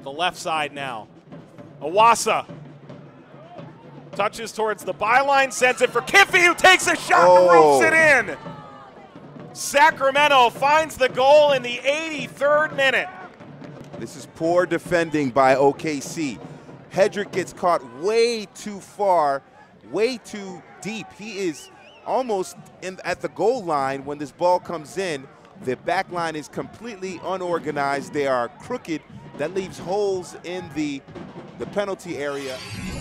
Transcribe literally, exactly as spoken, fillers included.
the left side now. Awasa touches towards the byline, sends it for Kiffe, who takes a shot oh. and ropes it in. Sacramento finds the goal in the eighty-third minute. This is poor defending by O K C. Hedrick gets caught way too far, way too deep. He is almost in, at the goal line when this ball comes in. The back line is completely unorganized. They are crooked. That leaves holes in the, the penalty area.